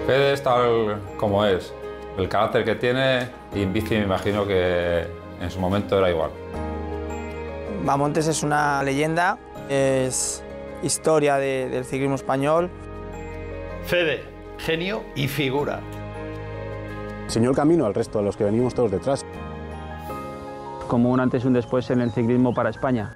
Fede es tal como es, el carácter que tiene, y en bici me imagino que en su momento era igual. Bahamontes es una leyenda, es historia del ciclismo español. Fede, genio y figura. Enseñó el camino al resto, a los que venimos todos detrás. Como un antes y un después en el ciclismo para España.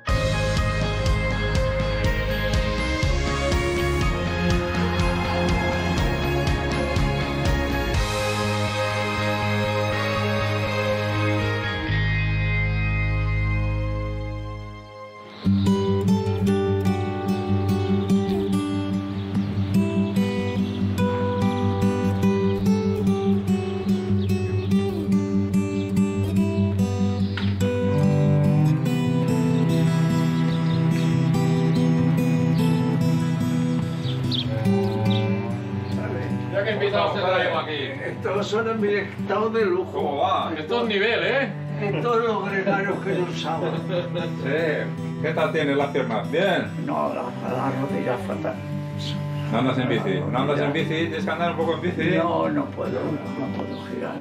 Estos son ambientados de lujo. ¿Cómo va? Esto es nivel, ¿eh? Estos son los gregarios que yo usaba. Sí. ¿Qué tal tienes las piernas? ¿Bien? No, las rodillas fatal. ¿No andas en bici? ¿No andas en bici? ¿Tienes que andar un poco en bici? No, no puedo girar.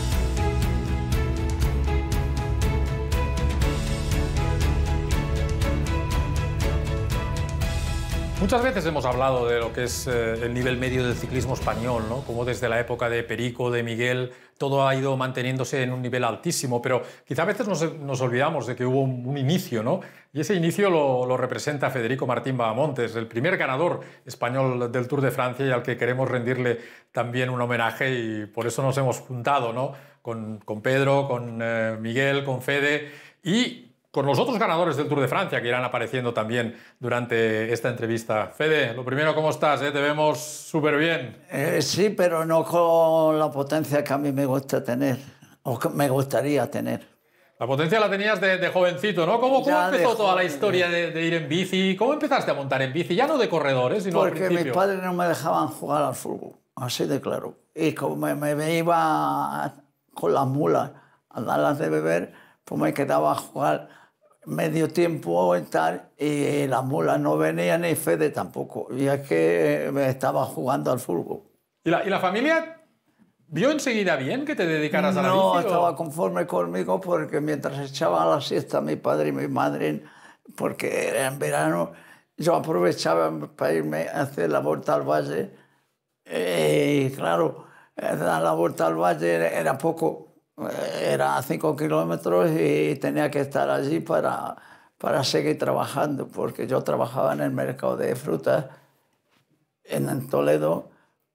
Muchas veces hemos hablado de lo que es el nivel medio del ciclismo español, ¿no? Como desde la época de Perico, de Miguel, todo ha ido manteniéndose en un nivel altísimo, pero quizá a veces nos olvidamos de que hubo un inicio, ¿no? Y ese inicio lo representa Federico Martín Bahamontes, el primer ganador español del Tour de Francia y al que queremos rendirle también un homenaje, y por eso nos hemos juntado, ¿no? Con Pedro, con Miguel, con Fede y con los otros ganadores del Tour de Francia que irán apareciendo también durante esta entrevista. Fede, lo primero, ¿cómo estás? Te vemos súper bien. Sí, pero no con la potencia que a mí me gusta tener, o que me gustaría tener. La potencia la tenías de jovencito, ¿no? ¿Cómo empezó toda la historia de ir en bici? ¿Cómo empezaste a montar en bici? Ya no de corredores, sino al principio. Porque mis padres no me dejaban jugar al fútbol, así de claro. Y como me iba con las mulas a darlas de beber, pues me quedaba a jugar medio tiempo y tal, y las mulas no venían y Fede tampoco. Y es que me estaba jugando al fútbol. ¿Y la familia vio enseguida bien que te dedicaras a la bici? No, estaba conforme conmigo porque mientras echaba la siesta mi padre y mi madre, porque era en verano, yo aprovechaba para irme a hacer la vuelta al valle. Y claro, dar la vuelta al valle era poco. Era 5 kilómetros y tenía que estar allí para seguir trabajando, porque yo trabajaba en el mercado de frutas en Toledo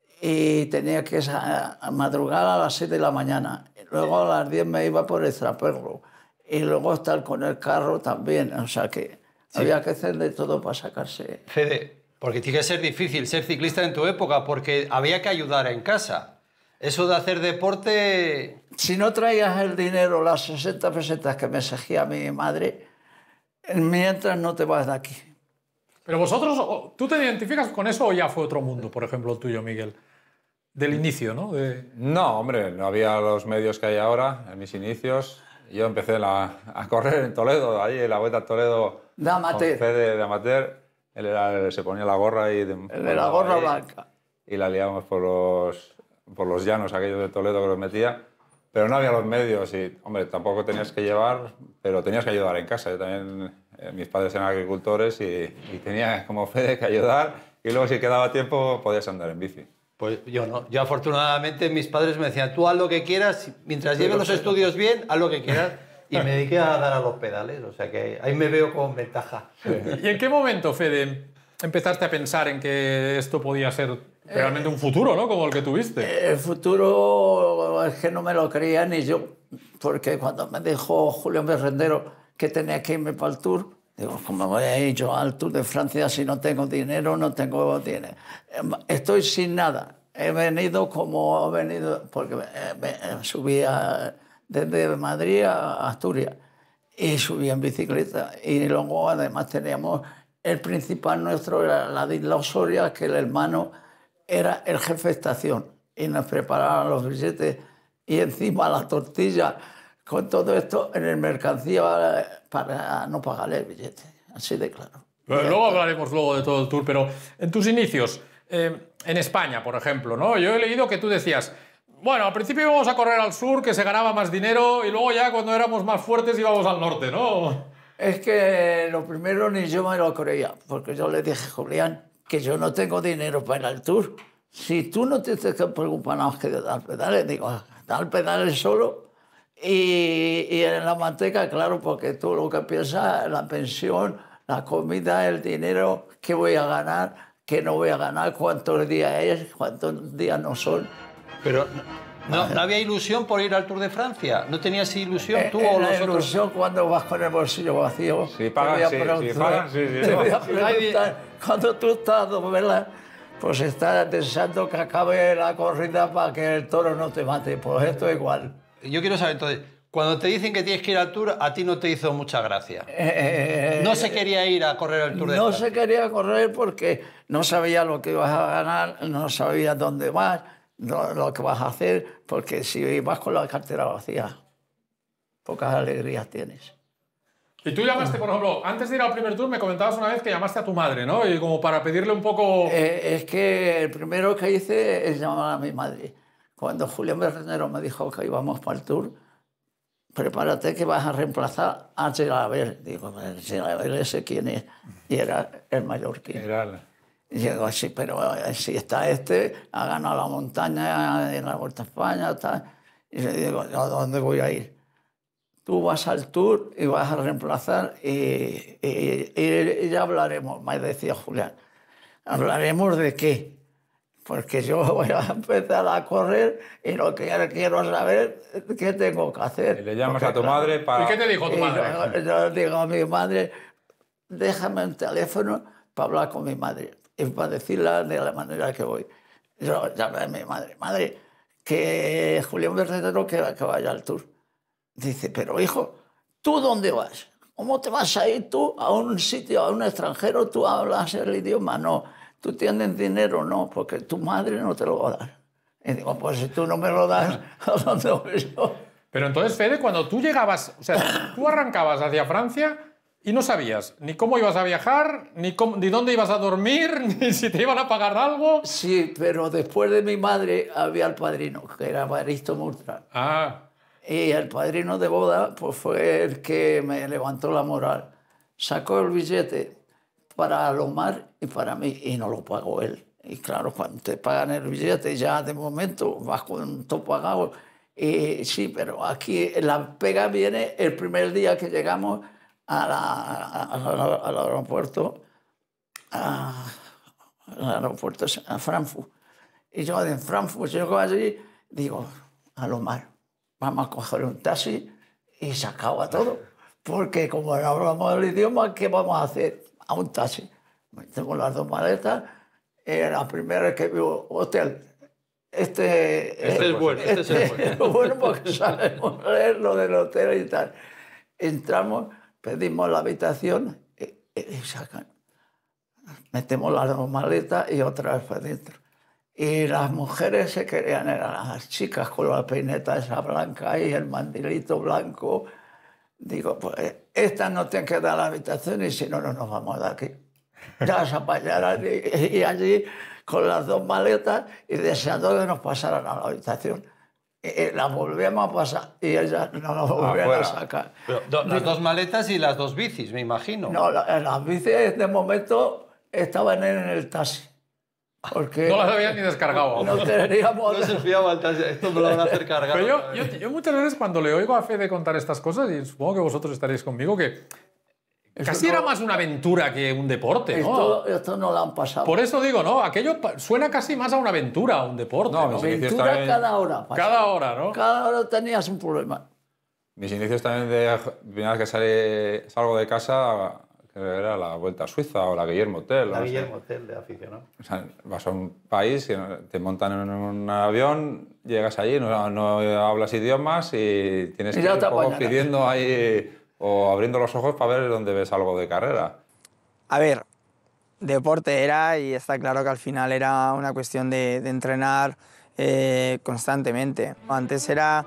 y tenía que madrugar a las 7 de la mañana. Luego a las 10 me iba por Extraperlo y luego estar con el carro también. O sea que sí, había que hacer de todo para sacarse. Fede, porque tiene que ser difícil ser ciclista en tu época, porque había que ayudar en casa. Eso de hacer deporte... Si no traías el dinero, las 60 pesetas que me exigía mi madre, mientras no te vas de aquí. Pero vosotros, ¿tú te identificas con eso o ya fue otro mundo, por ejemplo, el tuyo, Miguel? Del inicio, ¿no? No, hombre, no había los medios que hay ahora en mis inicios. Yo empecé a correr en Toledo, allí en la Vuelta a Toledo. De amateur. Con Fede de amateur. Él se ponía la gorra y... El de la gorra blanca. Y la liábamos por los llanos aquellos de Toledo que los metía, pero no había los medios y, hombre, tampoco tenías que llevar, pero tenías que ayudar en casa. Yo también, mis padres eran agricultores y tenía como Fede que ayudar, y luego si quedaba tiempo podías andar en bici. Pues yo no. Yo afortunadamente mis padres me decían, tú haz lo que quieras, mientras lleves los estudios bien, haz lo que quieras, y me dediqué a dar a los pedales, o sea que ahí me veo con ventaja. ¿Y en qué momento, Fede, empezaste a pensar en que esto podía ser realmente un futuro, ¿no? Como el que tuviste? El futuro es que no me lo creía ni yo, porque cuando me dijo Julio Merendero que tenía que irme para el Tour, digo, ¿cómo voy a ir yo al Tour de Francia si no tengo dinero? No tengo dinero. Estoy sin nada. He venido como he venido, porque subí desde Madrid a Asturias y subí en bicicleta. Y luego además teníamos el principal nuestro, era la de Isla Osoria, que el hermano era el jefe de estación y nos preparaban los billetes y encima la tortilla con todo esto en el mercancía para no pagarle el billete, así de claro. Luego hablaremos de todo el Tour, pero en tus inicios, en España, por ejemplo, ¿no? Yo he leído que tú decías, bueno, al principio íbamos a correr al sur, que se ganaba más dinero, y luego ya cuando éramos más fuertes íbamos al norte, ¿no? Es que lo primero ni yo me lo creía, porque yo le dije, Julián, que yo no tengo dinero para ir al Tour. Si tú no te tienes que preocupar nada más que de dar pedales, digo, dar pedales solo y en la manteca, claro, porque tú lo que piensas, la pensión, la comida, el dinero, qué voy a ganar, qué no voy a ganar, cuántos días es, cuántos días no son. Pero no había ilusión por ir al Tour de Francia. ¿No tenías ilusión tú o los otros? Ilusión cuando vas con el bolsillo vacío. Si pagan, sí. Si pagan, sí. Te voy a preguntar, cuando tú estás a 2 velas, pues estás deseando que acabe la corrida para que el toro no te mate. Pues esto es igual. Yo quiero saber, entonces, cuando te dicen que tienes que ir al Tour, a ti no te hizo mucha gracia. No se quería ir a correr el Tour de Francia. No se quería correr porque no sabía lo que ibas a ganar, no sabía dónde vas, lo que vas a hacer, porque si vas con la cartera vacía, pocas alegrías tienes. Y tú llamaste, por ejemplo, antes de ir al primer Tour, me comentabas una vez que llamaste a tu madre, ¿no? Y como para pedirle un poco... Es que el primero que hice es llamar a mi madre. Cuando Julián Bernero me dijo que íbamos para el Tour, prepárate que vas a reemplazar a Gelabert. Digo, Gelabert, ¿ese quién es? Y era el mallorquín. Y digo, sí, pero si está ha ganado la montaña en la Vuelta a España, tal. Y le digo, ¿a dónde voy a ir? Tú vas al Tour y vas a reemplazar y ya hablaremos, me decía Julián. ¿Hablaremos de qué? Porque yo voy a empezar a correr y lo que quiero saber es qué tengo que hacer. Y le llamas a tu madre para... ¿Y qué te dijo tu madre? Yo digo a mi madre, déjame un teléfono para hablar con mi madre y para decirle de la manera que voy. Yo llamé a mi madre, madre, que Julián Bernero que vaya al Tour. Dice, pero hijo, ¿tú dónde vas? ¿Cómo te vas a ir tú a un sitio, a un extranjero? ¿Tú hablas el idioma? No. ¿Tú tienes dinero? No, porque tu madre no te lo va a dar. Y digo, pues si tú no me lo das, ¿a dónde voy yo? Pero entonces, Fede, cuando tú llegabas, o sea, tú arrancabas hacia Francia y no sabías ni cómo ibas a viajar, ni dónde ibas a dormir, ni si te iban a pagar algo. Sí, pero después de mi madre había el padrino, que era Evaristo Murtra. Ah. Y el padrino de boda pues fue el que me levantó la moral. Sacó el billete para Lomar y para mí, y no lo pagó él. Y claro, cuando te pagan el billete, ya de momento vas con todo pagado. Y sí, pero aquí la pega viene el primer día que llegamos al aeropuerto, a Frankfurt. Y yo en Frankfurt llego allí, digo, a Lomar, vamos a coger un taxi y se acaba todo. Porque como no hablamos el idioma, ¿qué vamos a hacer? A un taxi. Metemos las 2 maletas. La primera que vio hotel. Este es bueno. Este es bueno porque sabemos leer lo del hotel y tal. Entramos, pedimos la habitación y sacan. Metemos las 2 maletas y otra vez para adentro. Y las mujeres se querían, eran las chicas con la peineta esa blanca y el mandilito blanco. Digo, pues estas no tienen que dar la habitación y si no, no nos vamos de aquí. Ya se apañaran y allí con las 2 maletas y deseando que nos pasaran a la habitación. Y las volvíamos a pasar y ellas no nos volvían a sacar. Pero, las 2 maletas y las 2 bicis, me imagino. No, las bicis de momento estaban en el taxi. Porque no las habían ni descargado. No teníamos... No se fiaba al taxi. Esto me lo van a hacer cargar. Pero yo muchas veces cuando le oigo a Fede contar estas cosas, y supongo que vosotros estaréis conmigo, que casi era más una aventura que un deporte, ¿no? Esto no lo han pasado. Por eso digo, ¿no? Aquello suena casi más a una aventura, a un deporte. No, ¿no? Aventura también... cada hora. Pasaba. Cada hora, ¿no? Cada hora tenías un problema. Mis inicios también de primera vez que salgo de casa, que era la Vuelta a Suiza o la Guillermo Tell. La Guillermo Tell de aficionado. O sea, vas a un país, te montan en un avión, llegas allí, no hablas idiomas y tienes que ir un poco pidiendo ahí o abriendo los ojos para ver dónde ves algo de carrera. A ver, deporte era y está claro que al final era una cuestión de entrenar constantemente. Antes era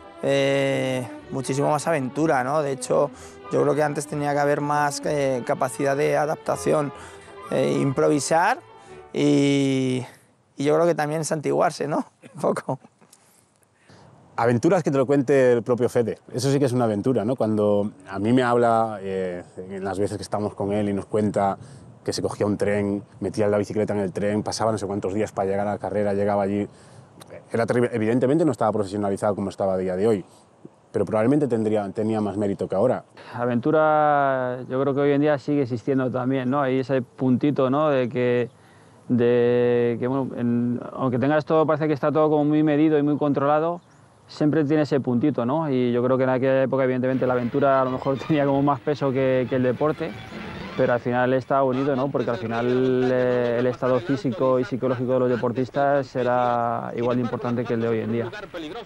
muchísimo más aventura, ¿no? De hecho, yo creo que antes tenía que haber más capacidad de adaptación, improvisar y yo creo que también santiguarse, ¿no? Un poco. Aventuras que te lo cuente el propio Fede. Eso sí que es una aventura, ¿no? Cuando a mí me habla, en las veces que estamos con él y nos cuenta que se cogía un tren, metía la bicicleta en el tren, pasaba no sé cuántos días para llegar a la carrera, llegaba allí. Era terrible. Evidentemente no estaba profesionalizado como estaba a día de hoy, pero probablemente tenía más mérito que ahora. Aventura, yo creo que hoy en día sigue existiendo también, ¿no? Hay ese puntito, ¿no? De que bueno, aunque tengas todo, parece que está todo como muy medido y muy controlado, siempre tiene ese puntito, ¿no? Y yo creo que en aquella época, evidentemente, la aventura a lo mejor tenía como más peso que el deporte, pero al final está unido, ¿no? Porque al final el estado físico y psicológico de los deportistas era igual de importante que el de hoy en día.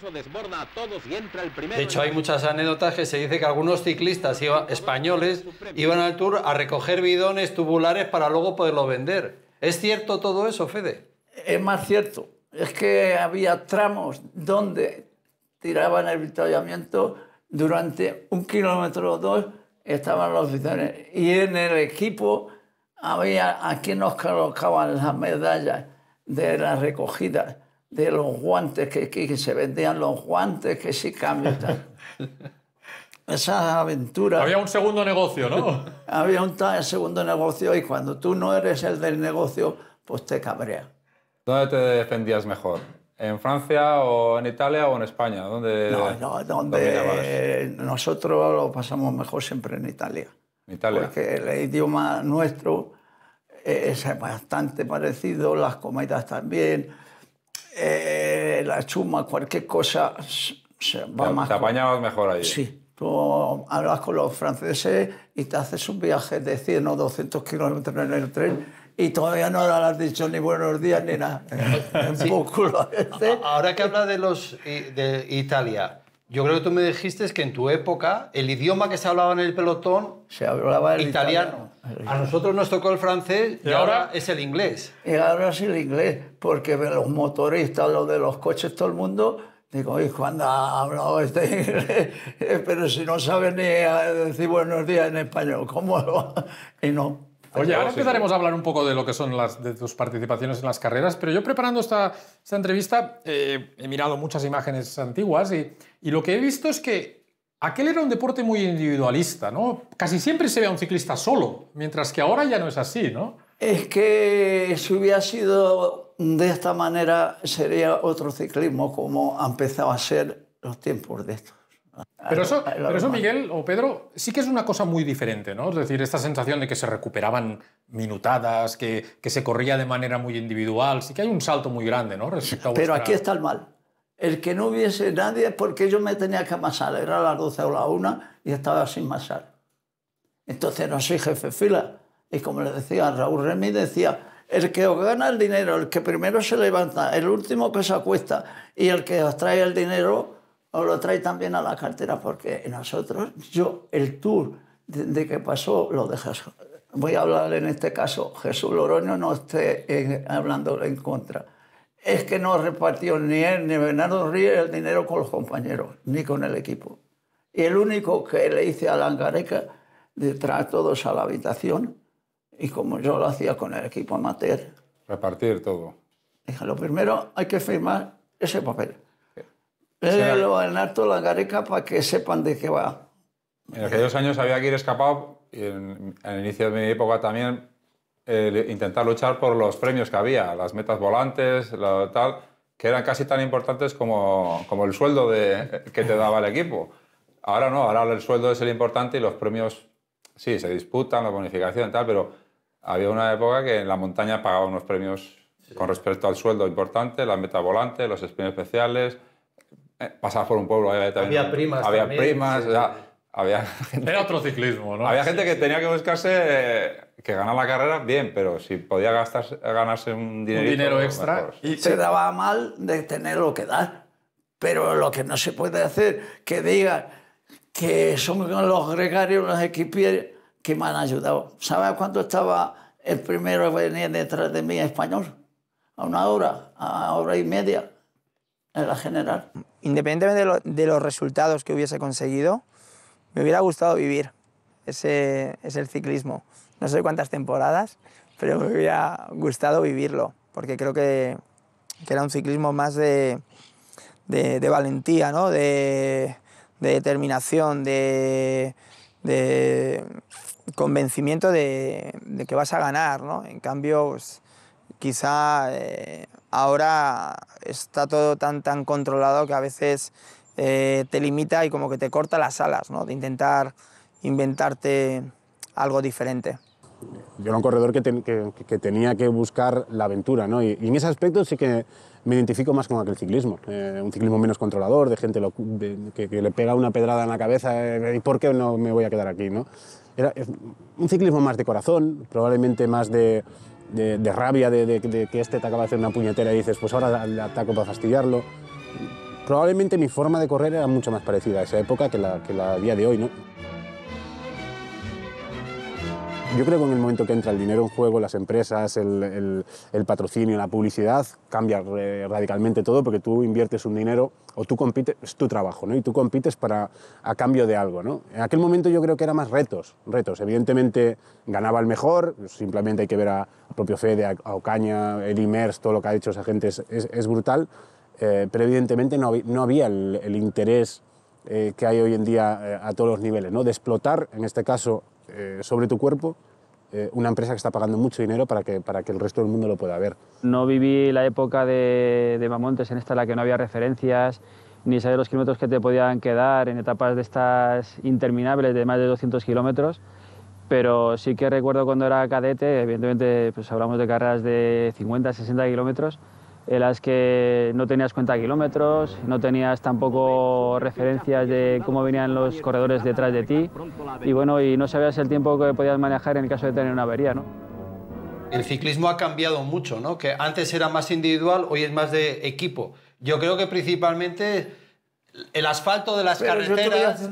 De hecho, hay muchas anécdotas que se dice que algunos ciclistas españoles iban al Tour a recoger bidones tubulares para luego poderlos vender. ¿Es cierto todo eso, Fede? Es más cierto. Es que había tramos donde tiraban el avituallamiento durante 1 kilómetro o 2, estaban los bidones. Y en el equipo había a quien nos colocaban las medallas de la recogida, de los guantes, que se vendían los guantes, que sí cambian. Esas aventuras... Había un segundo negocio, ¿no? Había un segundo negocio y cuando tú no eres el del negocio, pues te cabrea. ¿Dónde te defendías mejor? ¿En Francia o en Italia o en España? ¿Dónde donde nosotros lo pasamos mejor siempre en Italia. ¿En Italia? Porque el idioma nuestro es bastante parecido, las comidas también, la chuma, cualquier cosa se va más... ¿Te apañabas mejor ahí? Sí. Tú hablas con los franceses y te haces un viaje de 100 o 200 kilómetros en el tren y todavía no le has dicho ni buenos días ni nada. Sí. Ahora que hablas de Italia, yo creo que tú me dijiste que en tu época el idioma que se hablaba en el pelotón se hablaba el italiano. A nosotros nos tocó el francés y ahora es el inglés. Y ahora es el inglés, porque los motoristas, los de los coches, todo el mundo... Digo, ¿y cuándo ha hablado este inglés? Pero si no sabe ni decir buenos días en español, ¿cómo lo...? Y no. Oye, ahora empezaremos a hablar un poco de lo que son de tus participaciones en las carreras, pero yo preparando esta entrevista he mirado muchas imágenes antiguas y lo que he visto es que aquel era un deporte muy individualista, ¿no? Casi siempre se ve a un ciclista solo, mientras que ahora ya no es así, ¿no? Es que si hubiera sido de esta manera sería otro ciclismo como ha empezado a ser los tiempos de estos. Pero eso, Miguel o Pedro, sí que es una cosa muy diferente, ¿no? Es decir, esta sensación de que se recuperaban minutadas, que se corría de manera muy individual, sí que hay un salto muy grande, ¿no? Pero aquí está el mal. El que no hubiese nadie, porque yo me tenía que amasar, era las 12 o la 1 y estaba sin masar. Entonces no soy jefe de fila. Y como le decía, Raúl Remy decía, el que os gana el dinero, el que primero se levanta, el último que se acuesta y el que os trae el dinero, os lo trae también a la cartera, porque nosotros, el Tour de que pasó, lo de Jesús. Voy a hablar en este caso, Jesús Loroño no esté hablando en contra. Es que no repartió ni él ni Bernardo Ríos el dinero con los compañeros, ni con el equipo. Y el único que le hice a Langareca de traer todos a la habitación, y como yo lo hacía con el equipo amateur. Repartir todo. Dije, lo primero hay que firmar ese papel. Léelo en alto Langareca para que sepan de qué va. En aquellos años había que ir escapado, y en el inicio de mi época también, intentar luchar por los premios que había, las metas volantes, tal, que eran casi tan importantes como el sueldo que te daba el equipo. Ahora no, ahora el sueldo es el importante y los premios, sí, se disputan, la bonificación y tal, pero había una época que en la montaña pagaba unos premios con respecto al sueldo importante, las metas volantes, los premios especiales, pasabas por un pueblo, había primas había también, primas, sí. O sea, había gente, era otro ciclismo, ¿no? Había gente que tenía que buscarse que ganar la carrera bien, pero si podía ganarse un dinero extra. Mejor. Y se daba mal de tener lo que dar, pero lo que no se puede hacer, que digan que son los gregarios, los equipiers que me han ayudado. ¿Sabes cuánto estaba el primero que venía detrás de mí español? A 1 hora, a 1 hora y media, en la general. Independientemente de los resultados que hubiese conseguido, me hubiera gustado vivir. Ese es el ciclismo. No sé cuántas temporadas, pero me hubiera gustado vivirlo, porque creo que era un ciclismo más de valentía, ¿no? De determinación, de convencimiento de que vas a ganar, ¿no? En cambio, pues, quizá ahora está todo tan controlado que a veces te limita y como que te corta las alas, ¿no? De intentar inventarte algo diferente. Yo era un corredor que tenía que buscar la aventura, ¿no? Y en ese aspecto sí que me identifico más con aquel ciclismo. Un ciclismo menos controlador, de gente que le pega una pedrada en la cabeza, ¿y por qué no me voy a quedar aquí, no? Era un ciclismo más de corazón, probablemente más de rabia, de que este te acaba de hacer una puñetera y dices, pues ahora le ataco para fastidiarlo. Probablemente mi forma de correr era mucho más parecida a esa época que la día de hoy, ¿no? Yo creo que en el momento que entra el dinero en juego, las empresas, el patrocinio, la publicidad, cambia radicalmente todo, porque tú inviertes un dinero o tú compites, es tu trabajo, ¿no? Y tú compites a cambio de algo, ¿no? En aquel momento yo creo que era más retos. Evidentemente ganaba el mejor, simplemente hay que ver a propio Fede, a Ocaña, Eddy Merckx, todo lo que ha hecho esa gente es brutal, pero evidentemente no había el interés que hay hoy en día a todos los niveles, ¿no? De explotar, en este caso, sobre tu cuerpo, una empresa que está pagando mucho dinero para que el resto del mundo lo pueda ver. No viví la época de Mamontes, en esta en la que no había referencias, ni sabía los kilómetros que te podían quedar en etapas de estas interminables de más de 200 kilómetros, pero sí que recuerdo cuando era cadete, evidentemente pues hablamos de carreras de 50, 60 kilómetros, en las que no tenías cuenta de kilómetros, no tenías tampoco referencias de cómo venían los corredores detrás de ti y bueno, y no sabías el tiempo que podías manejar en el caso de tener una avería, ¿no? El ciclismo ha cambiado mucho, ¿no? Que antes era más individual, hoy es más de equipo. Yo creo que principalmente el asfalto de las carreteras,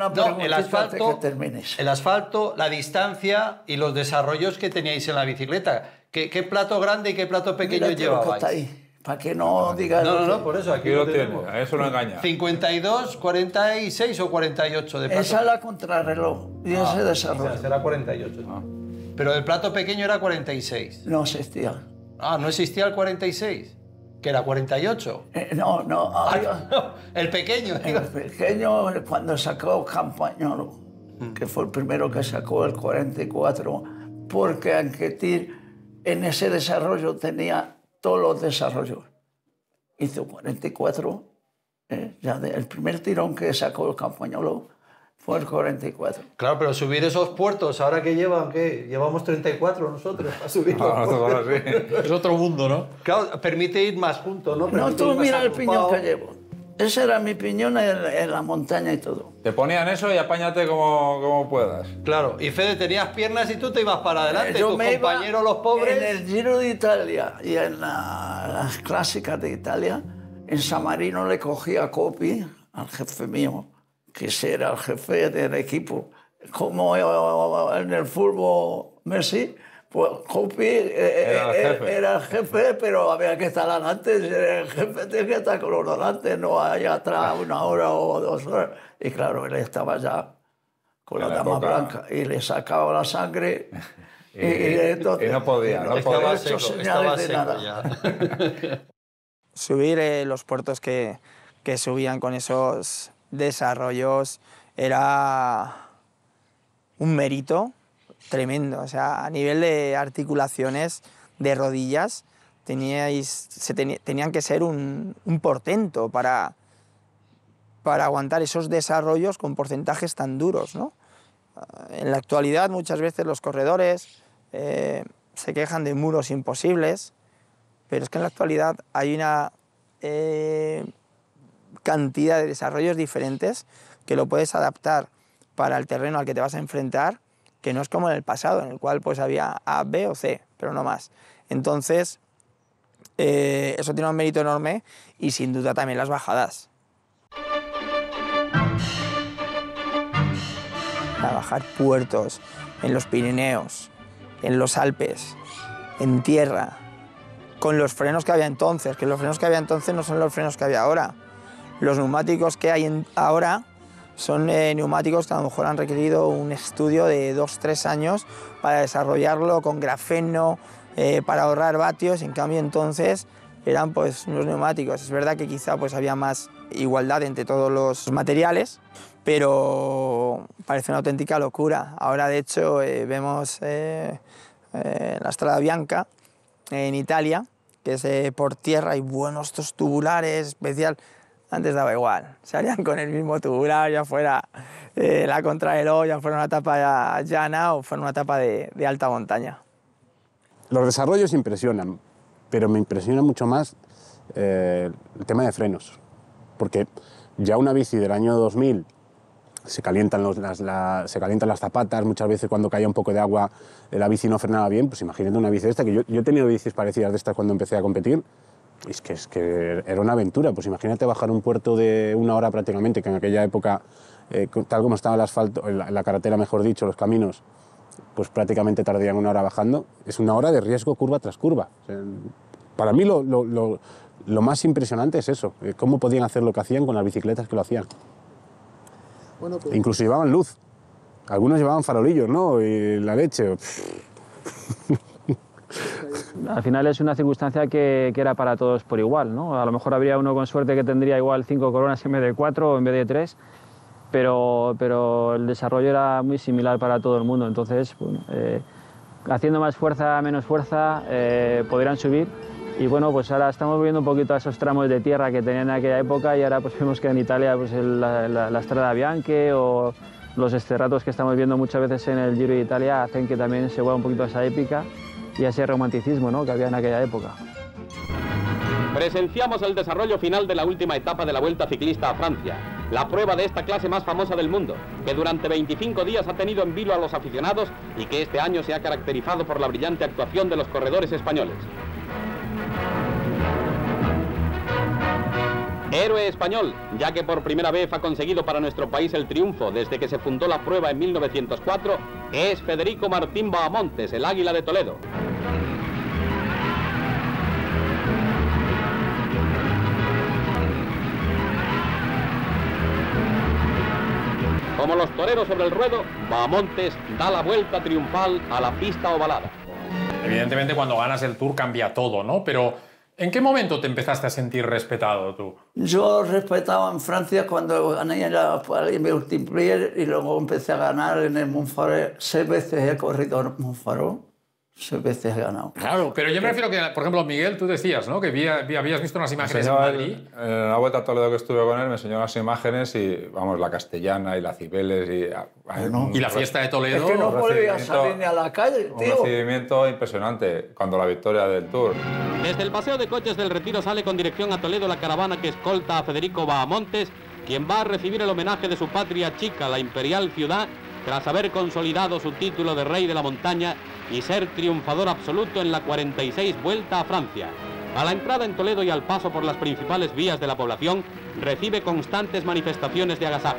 el asfalto, la distancia y los desarrollos que teníais en la bicicleta. ¿Qué plato grande y qué plato pequeño llevabais? Para que no digas... No, por eso aquí lo tenemos. A eso no engaña. 52, 46 o 48 de plato. Esa es la contrarreloj y ese desarrollo. Esa era 48. Pero el plato pequeño era 46. No existía. ¿No existía el 46? ¿Que era 48? No. El pequeño. El pequeño, cuando sacó Campagnolo, que fue el primero que sacó el 44, porque Anquetil en ese desarrollo tenía todos los desarrollos. Hizo 44, el primer tirón que sacó el Campagnolo fue el 44. Claro, pero subir esos puertos, ahora que llevan, ¿qué? Llevamos 34 nosotros para subir los puertos. Es otro mundo, ¿no? Claro, permite ir más juntos, ¿no? No, tú mira el piñón que llevo. Ese era mi piñón en la montaña y todo. Te ponían eso y apáñate como puedas. Claro, y Fede, tenías piernas y tú te ibas para adelante, Yo tus me compañeros, los pobres... En el Giro de Italia y en las clásicas de Italia, en San Marino le cogí a Coppi, al jefe mío, que ese era el jefe del equipo. Como en el fútbol Messi, pues Coppi era el jefe, pero había que estar adelante. El jefe tenía que estar con los delante, no allá atrás 1 hora o 2 horas. Y claro, él estaba ya con la dama blanca y le sacaba la sangre. Y no podía, no estaba podía. seco, estaba seco ya. Subir los puertos que subían con esos desarrollos era un mérito tremendo. O sea, a nivel de articulaciones, de rodillas, tenían que ser un portento para aguantar esos desarrollos con porcentajes tan duros, ¿no? En la actualidad muchas veces los corredores se quejan de muros imposibles, pero es que en la actualidad hay una cantidad de desarrollos diferentes que lo puedes adaptar para el terreno al que te vas a enfrentar, que no es como en el pasado, en el cual pues había A, B o C, pero no más. Entonces, eso tiene un mérito enorme y sin duda también las bajadas. A bajar puertos en los Pirineos, en los Alpes, en tierra, con los frenos que había entonces, que los frenos que había entonces no son los frenos que había ahora. Los neumáticos que hay ahora son neumáticos que a lo mejor han requerido un estudio de 2 o 3 años para desarrollarlo con grafeno, para ahorrar vatios, en cambio entonces eran pues unos neumáticos. Es verdad que quizá pues había más igualdad entre todos los materiales, pero parece una auténtica locura. Ahora de hecho vemos la Strada Bianca en Italia, que es por tierra, y bueno, estos tubulares especial. Antes daba igual, salían con el mismo tubular, ya fuera la contrarreloj, ya fuera una etapa llana o fuera una etapa de alta montaña. Los desarrollos impresionan, pero me impresiona mucho más el tema de frenos, porque ya una bici del año 2000 se calientan las zapatas, muchas veces cuando caía un poco de agua la bici no frenaba bien, pues imagínate una bici esta, que yo he tenido bicis parecidas de estas cuando empecé a competir. Es que era una aventura, pues imagínate bajar un puerto de 1 hora prácticamente, que en aquella época, tal como estaba el asfalto, la carretera mejor dicho, los caminos, pues prácticamente tardarían 1 hora bajando. Es 1 hora de riesgo curva tras curva. O sea, para mí lo más impresionante es eso, cómo podían hacer lo que hacían con las bicicletas que lo hacían. Bueno, pues... Incluso llevaban luz, algunos llevaban farolillos, ¿no? Y la leche... Al final es una circunstancia que era para todos por igual, ¿no? A lo mejor habría uno con suerte que tendría igual 5 coronas en vez de 4 o en vez de 3, pero el desarrollo era muy similar para todo el mundo. Entonces, bueno, haciendo más fuerza, menos fuerza, podrían subir. Y bueno, pues ahora estamos volviendo un poquito a esos tramos de tierra que tenían en aquella época, y ahora pues vemos que en Italia pues la Strada Bianca o los esterratos que estamos viendo muchas veces en el Giro de Italia hacen que también se vuelva un poquito a esa épica y a ese romanticismo, ¿no?, que había en aquella época. Presenciamos el desarrollo final de la última etapa de la Vuelta Ciclista a Francia, la prueba de esta clase más famosa del mundo, que durante 25 días ha tenido en vilo a los aficionados y que este año se ha caracterizado por la brillante actuación de los corredores españoles. Héroe español, ya que por primera vez ha conseguido para nuestro país el triunfo desde que se fundó la prueba en 1904, es Federico Martín Bahamontes, el Águila de Toledo. Como los toreros sobre el ruedo, Bahamontes da la vuelta triunfal a la pista ovalada. Evidentemente cuando ganas el Tour cambia todo, ¿no? Pero ¿en qué momento te empezaste a sentir respetado tú? Yo respetaba en Francia cuando gané la multiplier y luego empecé a ganar en el Montfarot. 6 veces he corrido en Montfarot, 6 veces he ganado. Claro, pero yo me refiero que, por ejemplo, Miguel, tú decías, ¿no?, que habías visto unas imágenes en Madrid. En la Vuelta a Toledo que estuve con él me enseñó unas imágenes y, vamos, la Castellana y la Cibeles y... Bueno, y la fiesta de Toledo. Es que no volvía a salir ni a la calle, tío. Un recibimiento impresionante cuando la victoria del Tour. Desde el Paseo de Coches del Retiro sale con dirección a Toledo la caravana que escolta a Federico Bahamontes, quien va a recibir el homenaje de su patria chica, la imperial ciudad, tras haber consolidado su título de rey de la montaña y ser triunfador absoluto en la 46 Vuelta a Francia. A la entrada en Toledo y al paso por las principales vías de la población, recibe constantes manifestaciones de agasajo.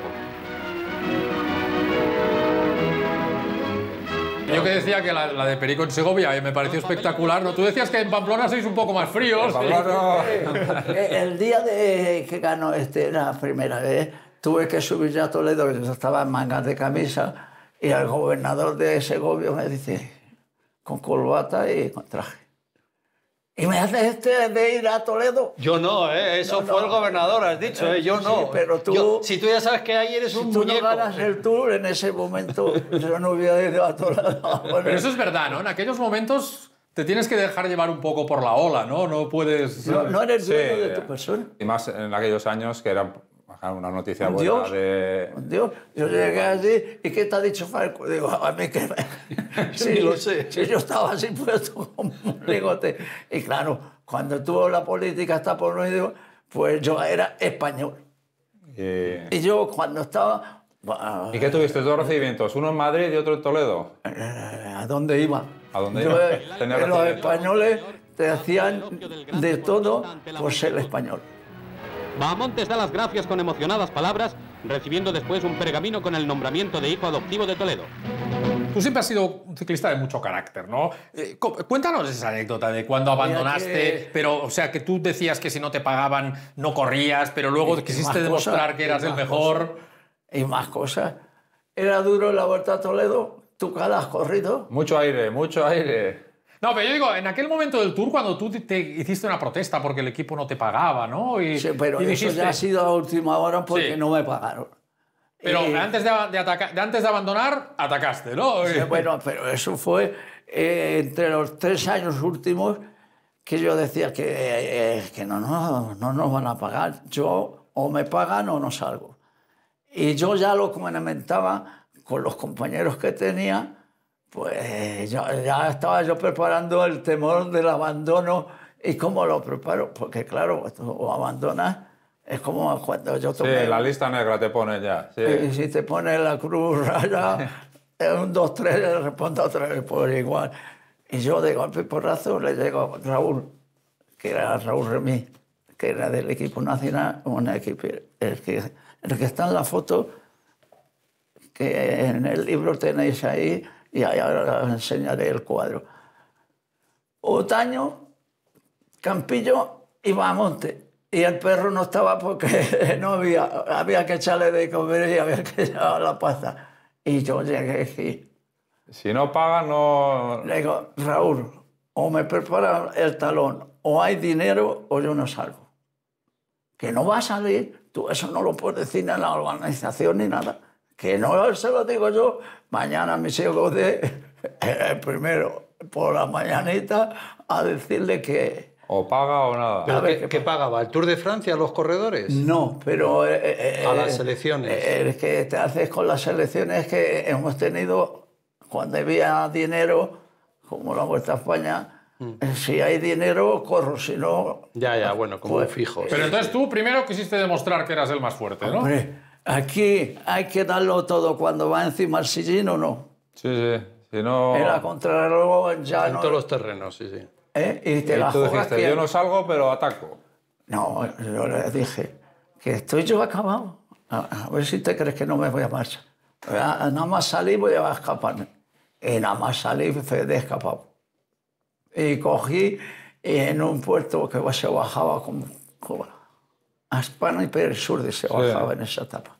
Yo que decía que la de Perico en Segovia me pareció espectacular, ¿no? Tú decías que en Pamplona sois un poco más fríos. El día de que ganó la primera vez, tuve que subir ya a Toledo, que yo estaba en mangas de camisa, y el gobernador de Segovia me dice, con corbata y con traje. ¿Y me haces de ir a Toledo? Yo no, eso fue el gobernador, has dicho, yo no. Sí, pero tú... si tú ya sabes que ahí eres un muñeco. Si tú no ganas el Tour, en ese momento yo no hubiera ido a Toledo. Pero eso es verdad, ¿no? En aquellos momentos te tienes que dejar llevar un poco por la ola, ¿no? No puedes... No eres dueño de tu persona. Y más en aquellos años que eran una noticia buena Dios, de... Dios, yo llegué allí y ¿qué te ha dicho Falco? Digo, a mí que... Sí, lo sé. Sí, yo estaba así puesto como un ligote. Y claro, cuando tuvo la política está por medio, pues yo era español. Y yo cuando estaba... ¿Y qué tuviste? 2 recibimientos, uno en Madrid y otro en Toledo. ¿A dónde iba? ¿A dónde iba? Los españoles te hacían de todo por ser español. Bahamontes da las gracias con emocionadas palabras, recibiendo después un pergamino con el nombramiento de hijo adoptivo de Toledo. Tú siempre has sido un ciclista de mucho carácter, ¿no? Cuéntanos esa anécdota de cuando abandonaste, pero, o sea, que tú decías que si no te pagaban no corrías, pero luego quisiste demostrar que eras el mejor. Y más cosas. Era duro la Vuelta a Toledo, ¿tú cada has corrido? Mucho aire, mucho aire. No, pero yo digo, en aquel momento del Tour, cuando tú te hiciste una protesta porque el equipo no te pagaba, ¿no? Sí, pero eso dijiste... ya ha sido a última hora porque no me pagaron. Pero antes de abandonar, atacaste, ¿no? Sí, bueno, pero eso fue entre los 3 años últimos que yo decía que no nos van a pagar. Yo o me pagan o no salgo. Y yo ya lo comentaba con los compañeros que tenía, pues ya estaba yo preparando el temor del abandono. ¿Y cómo lo preparo? Porque claro, tú abandonas, es como cuando yo tomé... Sí, la lista negra te pone ya. Sí. Y si te pone la cruz raya, 1, 2, 3, le respondo otra vez por igual. Y yo de golpe y porrazo le llego a Raúl, que era Raúl Remí, que era del equipo nacional, el que está en la foto, que en el libro tenéis ahí, y ahora os enseñaré el cuadro. Otaño, Campillo y Bahamonte. Y el perro no estaba porque no había que echarle de comer y había que llevar la pasta. Y yo llegué aquí. Si no pagan, no... Le digo, Raúl, o me preparan el talón, o hay dinero, o yo no salgo. Que no va a salir, tú eso no lo puedes decir en la organización ni nada. Que no se lo digo yo, mañana mis hijos el primero por la mañanita a decirle que... O paga o nada. ¿Pero qué pagaba? ¿El Tour de Francia a los corredores? No, pero... a las selecciones. El que te haces con las selecciones que hemos tenido, cuando había dinero, como la Vuelta a España, si hay dinero, corro, si no... Ya, bueno, como pues, fijo. Pero entonces tú primero quisiste demostrar que eras el más fuerte, ¿no? Hombre, aquí hay que darlo todo cuando va encima el sillín o no. Sí. Si no... En la contrarreloj ya en no... todos los terrenos, sí. Y te la tú juegas dijiste, que... yo no salgo, pero ataco. No, yo le dije que estoy yo acabado. A ver si te crees que no me voy a marchar. Nada más salí voy a escaparme. Y nada más salí de escapado. Y cogí y en un puerto que se bajaba como a España y Pérez Sur se bajaba en esa etapa.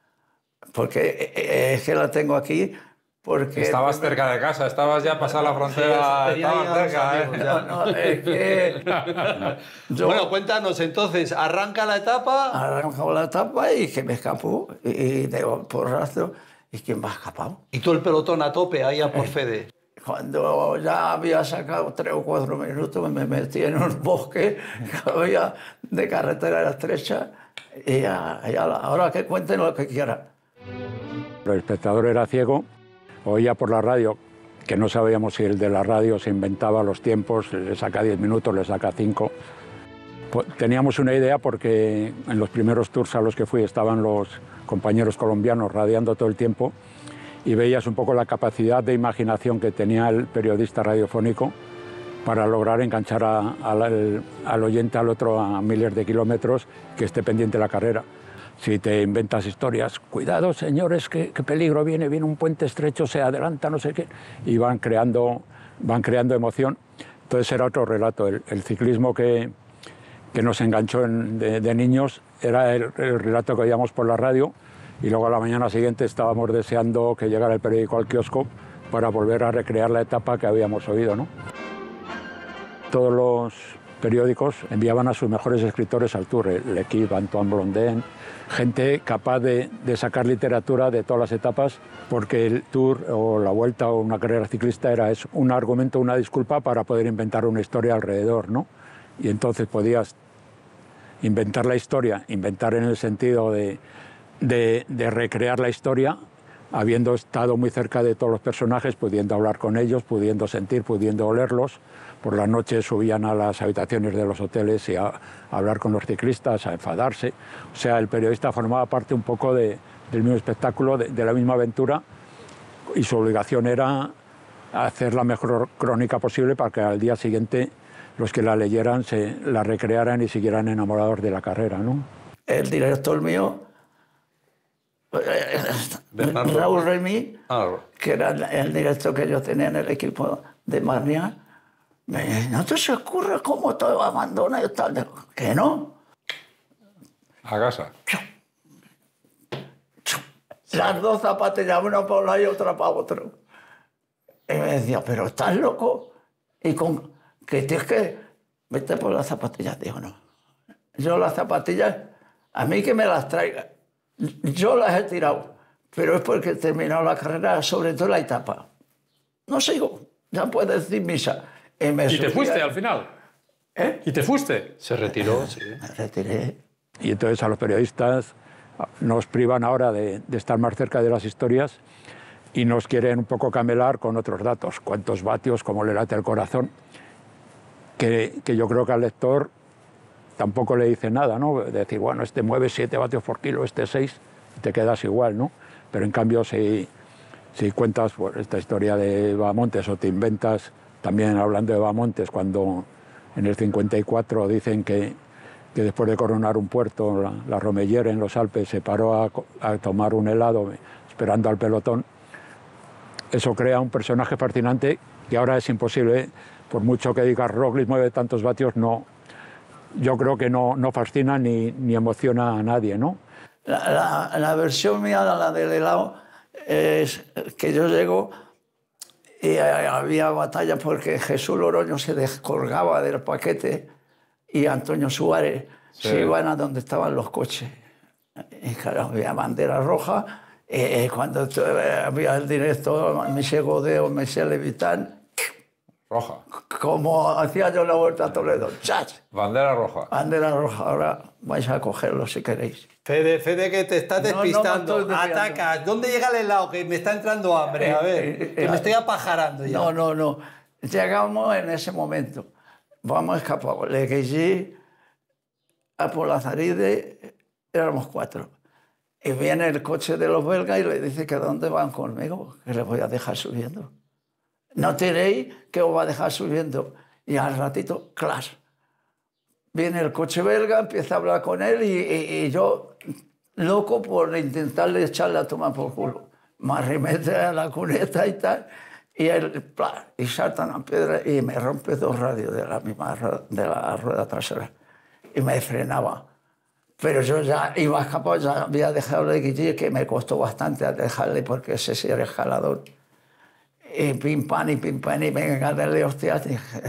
Porque es que la tengo aquí. Porque estabas cerca de casa, estabas ya pasada la frontera, estabas cerca. No, es que bueno, cuéntanos entonces, ¿arranca la etapa? Arrancó la etapa y que me escapó. Y digo, porrazo, ¿y quién va escapado? Y todo el pelotón a tope, ahí a por Fede. Cuando ya había sacado 3 o 4 minutos, me metí en un bosque que había de carretera estrecha y ahora que cuenten lo que quieran. El espectador era ciego, oía por la radio, que no sabíamos si el de la radio se inventaba los tiempos, le saca 10 minutos, le saca 5. Pues teníamos una idea porque en los primeros tours a los que fui estaban los compañeros colombianos radiando todo el tiempo y veías un poco la capacidad de imaginación que tenía el periodista radiofónico para lograr enganchar al oyente al otro a miles de kilómetros que esté pendiente de la carrera. Si te inventas historias, cuidado señores, qué peligro viene un puente estrecho, se adelanta, no sé qué, y van creando emoción. Entonces era otro relato, el ciclismo que nos enganchó de niños era el relato que oíamos por la radio y luego a la mañana siguiente estábamos deseando que llegara el periódico al kiosco para volver a recrear la etapa que habíamos oído, ¿no? Todos los periódicos enviaban a sus mejores escritores al Tour, L'Equipe, Antoine Blondin, gente capaz de sacar literatura de todas las etapas, porque el Tour o la Vuelta o una carrera ciclista es un argumento, una disculpa para poder inventar una historia alrededor, ¿no? Y entonces podías inventar la historia, inventar en el sentido de recrear la historia, habiendo estado muy cerca de todos los personajes, pudiendo hablar con ellos, pudiendo sentir, pudiendo olerlos. Por la noche subían a las habitaciones de los hoteles y a hablar con los ciclistas, a enfadarse. O sea, el periodista formaba parte un poco del mismo espectáculo, de la misma aventura, y su obligación era hacer la mejor crónica posible para que al día siguiente los que la leyeran se la recrearan y siguieran enamorados de la carrera, ¿no? El director mío, Raúl Remí, que era el director que yo tenía en el equipo de Marnia, me dice, ¿no te se ocurre cómo todo abandona y tal? ¿Que no? A casa. Las 2 zapatillas, una para un lado y otra para otro. Y me decía, ¿pero estás loco? y con que tienes que vete por las zapatillas. Digo, no. Yo las zapatillas, a mí que me las traiga. Yo las he tirado, pero es porque he terminado la carrera, sobre todo la etapa. No sigo, ya puedes decir misa. ¿Y te fuiste al final? ¿Eh? ¿Y te fuiste? Se retiró, sí. Me retiré. Y entonces a los periodistas nos privan ahora de estar más cerca de las historias y nos quieren un poco camelar con otros datos, cuántos vatios, cómo le late el corazón, que yo creo que al lector tampoco le dice nada, ¿no? Decir, bueno, este mueve 7 vatios por kilo, este 6, y te quedas igual, ¿no? Pero en cambio, si cuentas pues, esta historia de Bahamontes o te inventas, también hablando de Bahamontes, cuando en el 54 dicen que después de coronar un puerto, la Romellera en los Alpes se paró a tomar un helado esperando al pelotón, eso crea un personaje fascinante que ahora es imposible, por mucho que digas Roglic mueve tantos vatios, no. Yo creo que no fascina ni emociona a nadie, ¿no? La versión mía, la del helado, es que yo llego y había batalla porque Jesús Loroño se descolgaba del paquete y Antonio Suárez se iban a donde estaban los coches. Y claro, había bandera roja. Cuando había el directo, Michel Godeo, Michel Levitán, Roja. como hacía yo la Vuelta a Toledo. ¡Chach! Bandera roja. Bandera roja, ahora vais a cogerlo si queréis. Fede, que te estás despistando. No, atacas. ¿Dónde llega el helado? Que me está entrando hambre. A ver, que me estoy apajarando ya. No. Llegamos en ese momento. Vamos a escapar. Le Guillí, a Polazaride, éramos 4. Y viene el coche de los belgas y le dice que ¿dónde van conmigo? Que les voy a dejar subiendo. No tenéis que os va a dejar subiendo. Y al ratito, claro. Viene el coche belga, empieza a hablar con él y yo, loco por intentarle echarle a tomar por culo. Me arremete a la cuneta y tal, y él, y salta una piedra y me rompe 2 radios de la rueda trasera. Y me frenaba. Pero yo ya iba a escapar, ya había dejado de Guillí, que me costó bastante dejarle porque ese sí era escalador. Y pim pam, y venga a darle hostias.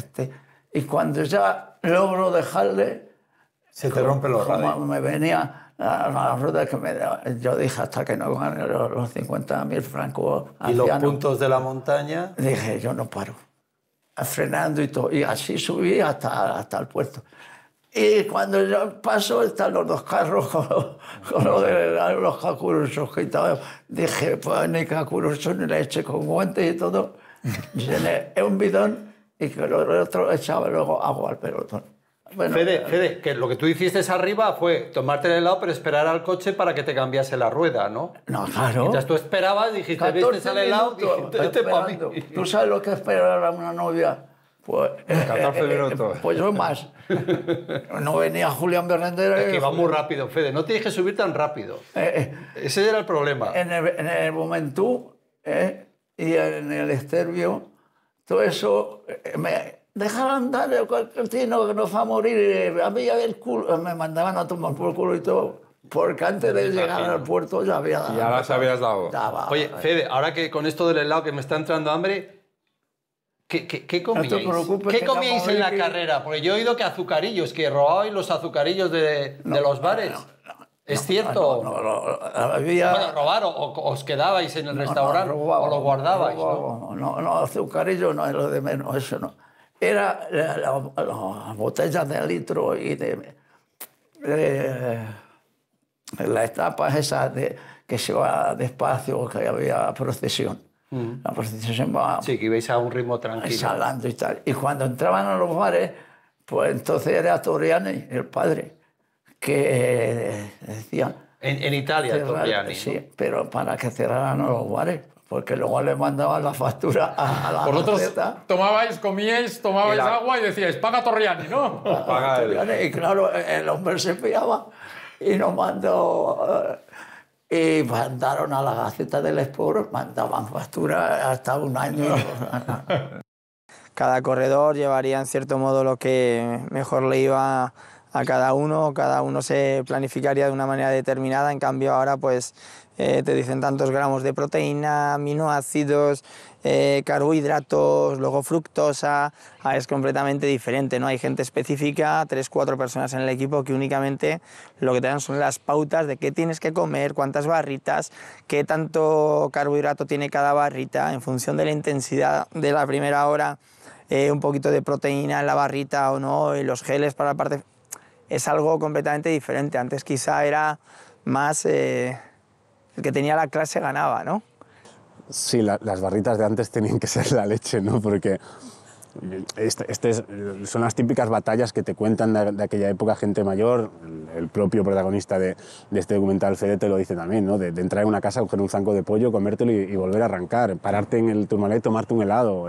Y cuando ya logro dejarle... Se te rompe los radios. Me venía la rueda que me daba. Yo dije, hasta que no gane los 50.000 francos. ¿Y los puntos de la montaña? Dije, yo no paro. Frenando y todo. Y así subí hasta el puerto. Y cuando yo paso, están los 2 carros con los cacurusos que estaban. Dije, pues ni cacurusos ni leche, con guantes y todo. Llené un bidón y que el otro echaba luego agua al pelotón. Bueno, Fede, que lo que tú hiciste arriba fue tomarte el helado, pero esperar al coche para que te cambiase la rueda, ¿no? No, claro. Mientras tú esperabas, dijiste, viste el helado, dijiste, este para mí. ¿Tú sabes lo que es esperar a una novia? Pues, 14 minutos. Pues yo más. No venía Julián Berrendera. Es que iba muy rápido, Fede. No tienes que subir tan rápido. Ese era el problema. En el Momentú y en el Esterbio, todo eso me dejaban darle cualquier tino que nos va a morir. A mí el culo, me mandaban a tomar por culo y todo. Porque antes de llegar al puerto ya había dado. Ya las habías dado. Oye, Fede, ahora que con esto del helado que me está entrando hambre... ¿Qué comíais? No te preocupes, ¿Qué comíais en la carrera? Porque yo he oído que azucarillos, que robabais los azucarillos de los bares. ¿Es cierto? Había... Bueno, robar o os quedabais en el restaurante o los guardabais. No, azucarillo no es lo de menos, eso no. Era las botellas de litro y de las etapas esas que se va despacio, que había procesión. La procesión va... Sí, que ibais a un ritmo tranquilo. Salando y tal. Y cuando entraban a los bares, pues entonces era Torriani, el padre, que decía... En Italia, Torriani. Sí, ¿no? Pero para que cerraran los bares, porque luego le mandaban la factura a la Vosotros receta. comíais agua y decíais, paga Torriani, ¿no? Paga él. Y claro, el hombre se fiaba y nos mandó... Y mandaron a la Gaceta del Sport, mandaban factura hasta 1 año. Cada corredor llevaría en cierto modo lo que mejor le iba a cada uno se planificaría de una manera determinada, en cambio ahora pues te dicen tantos gramos de proteína, aminoácidos, carbohidratos, luego fructosa, es completamente diferente, ¿no? Hay gente específica, 3 o 4 personas en el equipo que únicamente lo que te dan son las pautas de qué tienes que comer, cuántas barritas, qué tanto carbohidrato tiene cada barrita, en función de la intensidad de la primera hora, un poquito de proteína en la barrita o no, y los geles para la parte... Es algo completamente diferente. Antes quizá era más el que tenía la clase ganaba, ¿no? Sí, las barritas de antes tenían que ser la leche, ¿no? Porque son las típicas batallas que te cuentan de aquella época gente mayor. El propio protagonista de este documental, Fede, te lo dice también, ¿no? De entrar en una casa, coger un zanco de pollo, comértelo y volver a arrancar. Pararte en el Tourmalet, tomarte un helado.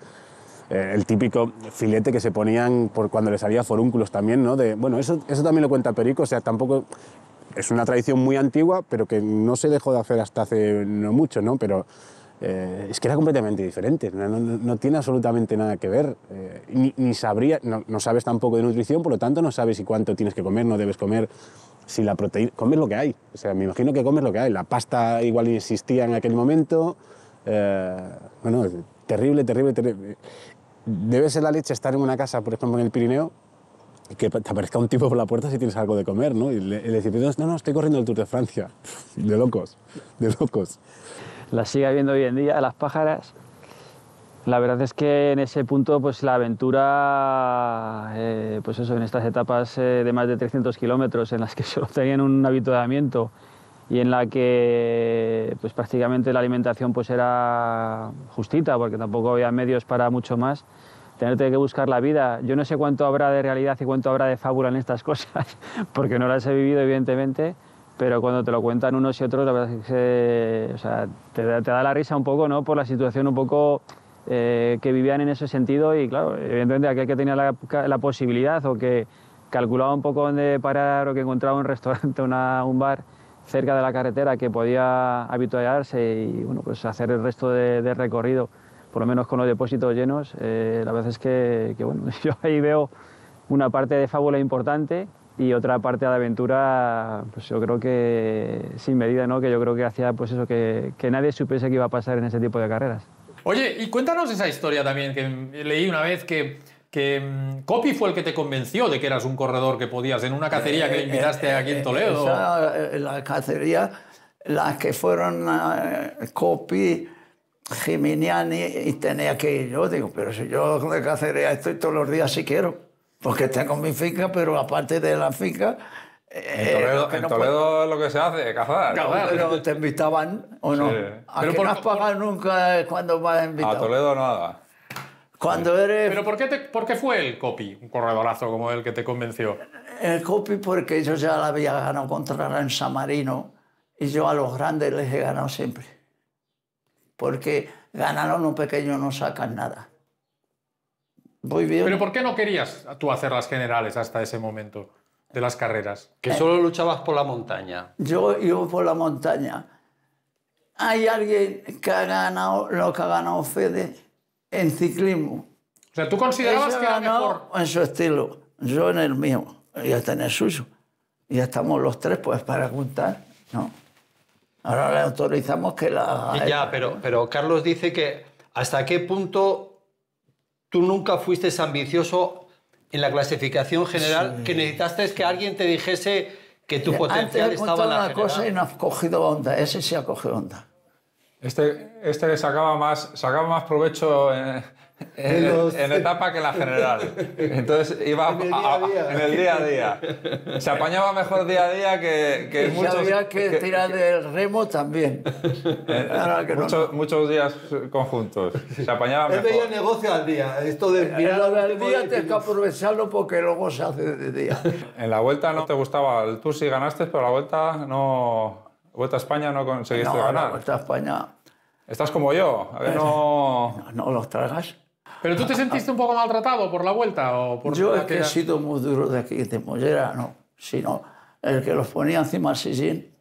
El típico filete que se ponían por cuando les salía forúnculos también, ¿no? Bueno, eso también lo cuenta Perico, o sea, tampoco... Es una tradición muy antigua, pero que no se dejó de hacer hasta hace no mucho, ¿no? Pero es que era completamente diferente, no tiene absolutamente nada que ver. Ni sabría, no sabes tampoco de nutrición, por lo tanto no sabes si cuánto tienes que comer, no debes comer, si la proteína... Comes lo que hay, o sea, me imagino que comes lo que hay. La pasta igual ni existía en aquel momento. Bueno, terrible. Debe ser la leche estar en una casa, por ejemplo, en el Pirineo, y que te aparezca un tipo por la puerta si tienes algo de comer, ¿no? Y le decir, no, estoy corriendo el Tour de Francia. De locos. Las sigue habiendo hoy en día, las pájaras. La verdad es que en ese punto, pues la aventura, pues eso, en estas etapas de más de 300 kilómetros, en las que solo tenían un avituallamiento y en la que pues prácticamente la alimentación pues era justita, porque tampoco había medios para mucho más, tenerte que buscar la vida. Yo no sé cuánto habrá de realidad y cuánto habrá de fábula en estas cosas, porque no las he vivido, evidentemente, pero cuando te lo cuentan unos y otros, la verdad es que o sea, te da la risa un poco, ¿no? Por la situación un poco que vivían en ese sentido. Y claro, evidentemente aquel que tenía la posibilidad o que calculaba un poco dónde parar o que encontraba un restaurante, un bar cerca de la carretera que podía habituallarse y bueno, pues hacer el resto de recorrido, por lo menos con los depósitos llenos, la verdad es que bueno, yo ahí veo una parte de fábula importante y otra parte de aventura, pues yo creo que sin medida, ¿no? Que yo creo que hacía pues eso, que nadie supiese que iba a pasar en ese tipo de carreras. Oye, y cuéntanos esa historia también, que leí una vez que Coppi fue el que te convenció de que eras un corredor que podías, en una cacería que le invitaste aquí en Toledo. La cacería, las que fueron Coppi, Gimignani, y tenía que ir yo. Digo, pero si yo de cacería estoy todos los días si quiero, porque tengo mi finca, pero aparte de la finca... En Toledo es lo que se hace, cazar. No, pero te invitaban, ¿o no? Sí. ¿A qué no has pagado nunca cuando me has invitado? A Toledo nada. Cuando eres... ¿Pero por qué fue el Coppi, un corredorazo como el que te convenció? El Coppi porque yo ya la había ganado contra en San Marino y yo a los grandes les he ganado siempre. Porque ganar a unos pequeños no sacan nada. Voy bien. ¿Pero por qué no querías tú hacer las generales hasta ese momento de las carreras? Que solo luchabas por la montaña. Yo por la montaña. Hay alguien que ha ganado lo que ha ganado Fede en ciclismo. O sea, ¿tú considerabas que era mejor? En su estilo, yo en el mío, y hasta en el suyo. Y ya estamos los tres pues para juntar, ¿no? Ahora le autorizamos que la haga. Ya, pero Carlos dice que hasta qué punto tú nunca fuiste ambicioso en la clasificación general, sí, que necesitaste que alguien te dijese que tu potencial estaba en la general. Antes he una cosa y no has cogido onda, ese sí ha cogido onda. Este sacaba más provecho en etapa que en la general. Entonces iba en el día a día. Se apañaba mejor día a día que muchos... Había que tirar del remo también. Muchos días conjuntos. Se apañaba mejor. Es medio negocio al día. Esto de mirar al día tienes que aprovecharlo porque luego se hace de día. En la Vuelta no te gustaba. El Tour sí ganaste, pero la Vuelta no... Vuelta a España no conseguiste ganar. La Vuelta a España... Estás como yo, a ver, no los tragas. ¿Pero tú te sentiste un poco maltratado por la Vuelta? O por yo es que he sido muy duro de aquí, de Mollera, no, sino el que los ponía encima al sillín.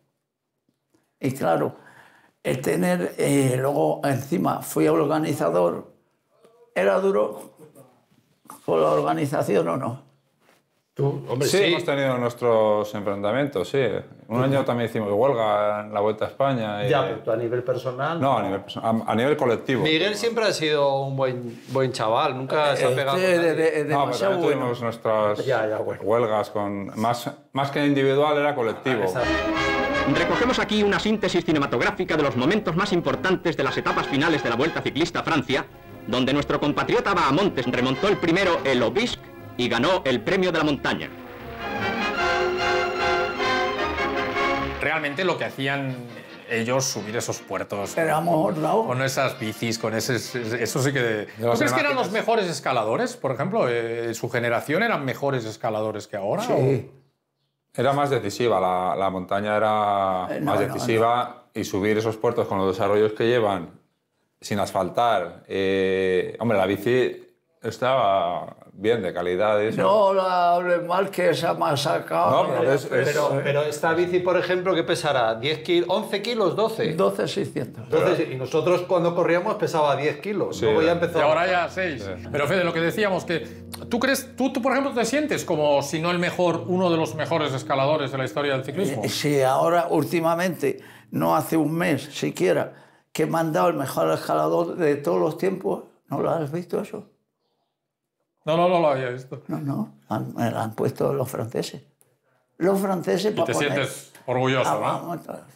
Y claro, el tener, luego encima fui organizador, ¿era duro con la organización o no? Hombre, sí, hemos tenido nuestros enfrentamientos, sí. Un año también hicimos huelga en la Vuelta a España. Ya, pero tú a nivel personal... No, a nivel personal, a nivel colectivo. Miguel siempre ha sido un buen chaval, nunca se ha pegado con nadie. No, pero también tuvimos nuestras huelgas, más que individual era colectivo. Recogemos aquí una síntesis cinematográfica de los momentos más importantes de las etapas finales de la Vuelta Ciclista a Francia, donde nuestro compatriota Bahamontes remontó el primero el Obisque y ganó el premio de la montaña. Realmente lo que hacían ellos, subir esos puertos con esas bicis, con eso sí que... ¿Tú crees que eran los mejores escaladores? Por ejemplo, su generación eran mejores escaladores que ahora. Sí. Era más decisiva, la montaña era más decisiva y subir esos puertos con los desarrollos que llevan sin asfaltar. Hombre, la bici estaba bien, de calidad. Eso. No la hables mal, que esa me ha sacado. No, pero esta bici, por ejemplo, ¿qué pesará? ¿10 kilos? ¿11 kilos? ¿12? 12,600. Y nosotros cuando corríamos pesaba 10 kilos. Sí, Luego ya empezó y ahora ya 6. Sí. Pero Fede, lo que decíamos, que tú crees, tú, por ejemplo, te sientes como si no el mejor, uno de los mejores escaladores de la historia del ciclismo. Sí, ahora, últimamente, no hace un mes siquiera, que me han dado el mejor escalador de todos los tiempos. ¿No lo has visto eso? No lo había visto. No, me lo han puesto los franceses. Los franceses... Y te sientes orgulloso, ¿no?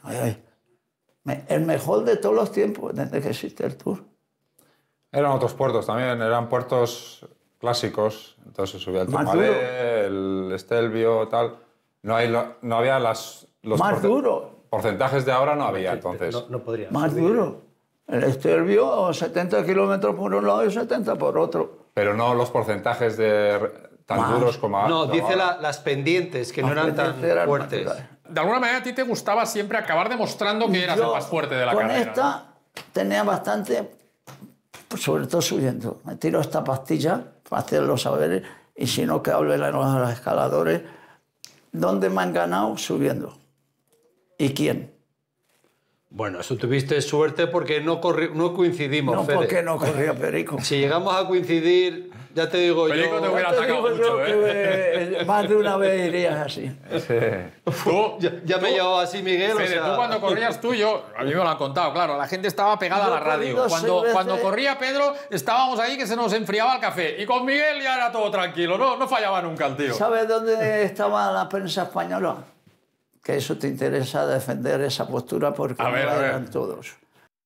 El mejor de todos los tiempos, desde que existe el Tour. Eran otros puertos también, eran puertos clásicos. Entonces subía el Tourmalet, el Stelvio, tal. No había los más duro. Porcentajes de ahora no había, entonces. No podría. Más duro. El Stelvio, 70 kilómetros por un lado y 70 por otro. Pero no los porcentajes tan duros como ahora. No, dice las pendientes, que no eran tan fuertes. De alguna manera a ti te gustaba siempre acabar demostrando que eras el más fuerte de la carrera. Con esta tenía bastante, sobre todo subiendo. Me tiro esta pastilla para hacer los saberes y si no que hable a los escaladores. ¿Dónde me han ganado? Subiendo. ¿Y quién? Bueno, eso tuviste suerte porque no coincidimos, No, Fede. porque no corría Perico. Si llegamos a coincidir, ya te digo Perico te hubiera atacado mucho, que más de una vez irías así. Tú, ya me llevaba así Miguel. Fede, tú cuando corrías tú, a mí me lo han contado, claro, la gente estaba pegada a la radio. Cuando corría Pedro, estábamos ahí que se nos enfriaba el café. Y con Miguel ya era todo tranquilo, no fallaba nunca el tío. ¿Sabes dónde estaba la prensa española? Que eso te interesa defender esa postura porque no eran todos.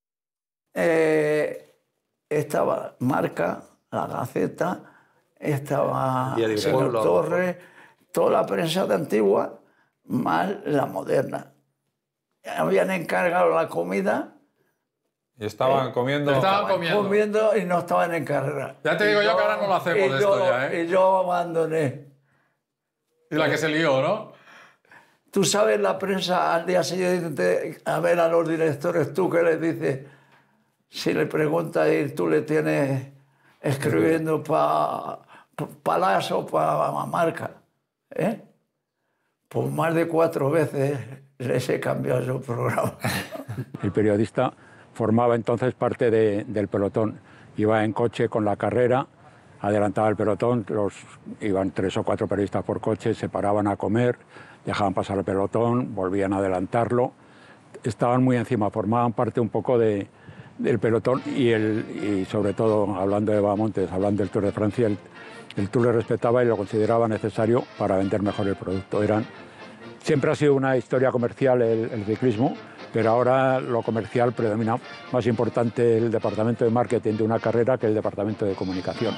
Estaba Marca, La Gaceta, estaba Señor Torres, toda la prensa de Antigua, más la moderna. Habían encargado la comida. Y estaban comiendo. Comiendo y no estaban en carrera. Ya te digo yo que ahora no lo hacemos esto ya, ¿eh? Y yo abandoné. Y la que se lió, ¿no? Tú sabes, la prensa al día siguiente a ver a los directores, tú que les dices, si le preguntas y tú le tienes escribiendo para Las o para Marca, ¿eh? Pues más de 4 veces les he cambiado su programa. El periodista formaba entonces parte del pelotón. Iba en coche con la carrera, adelantaba el pelotón, iban 3 o 4 periodistas por coche, se paraban a comer, dejaban pasar el pelotón, volvían a adelantarlo. Estaban muy encima, formaban parte un poco del pelotón y sobre todo, hablando de Bahamontes, hablando del Tour de Francia, el Tour le respetaba y lo consideraba necesario para vender mejor el producto. Siempre ha sido una historia comercial el ciclismo, pero ahora lo comercial predomina. Más importante el departamento de marketing de una carrera que el departamento de comunicación.